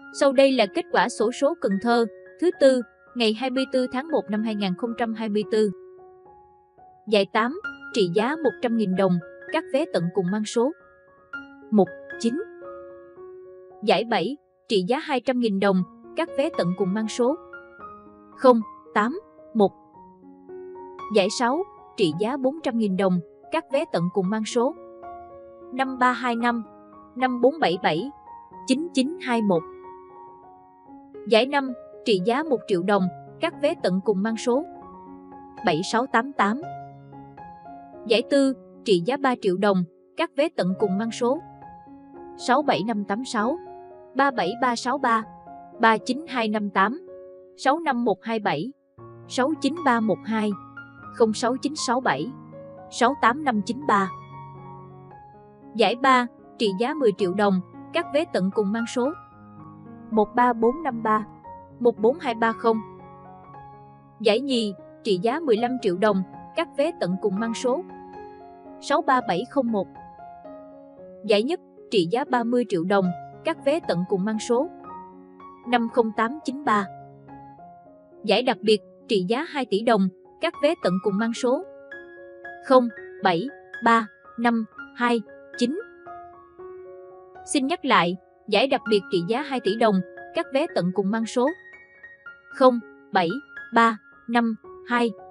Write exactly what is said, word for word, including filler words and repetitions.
Sau đây là kết quả xổ số Cần Thơ thứ tư, ngày hai mươi tư tháng một năm hai nghìn không trăm hai mươi tư. Giải tám, trị giá một trăm nghìn đồng, các vé tận cùng mang số một chín. Giải bảy, trị giá hai trăm nghìn đồng, các vé tận cùng mang số không tám một. Giải sáu, trị giá bốn trăm nghìn đồng, các vé tận cùng mang số năm ba hai năm, năm bốn bảy bảy, chín chín hai một. Giải năm, trị giá một triệu đồng, các vé tận cùng mang số bảy sáu tám tám. Giải tư, trị giá ba triệu đồng, các vé tận cùng mang số sáu bảy năm tám sáu, ba bảy ba sáu ba, ba chín hai năm tám, sáu năm một hai bảy, sáu chín ba một hai, không sáu chín sáu bảy, sáu tám năm chín ba. Giải ba, trị giá mười triệu đồng, các vé tận cùng mang số một ba bốn năm ba, một bốn hai ba không. Giải nhì, trị giá mười lăm triệu đồng, các vé tận cùng mang số sáu ba bảy không một. Giải nhất, trị giá ba mươi triệu đồng, các vé tận cùng mang số năm không tám chín ba. Giải đặc biệt, trị giá hai tỷ đồng, các vé tận cùng mang số không bảy ba năm hai chín. Xin nhắc lại, giải đặc biệt trị giá hai tỷ đồng, các vé tận cùng mang số không bảy ba năm hai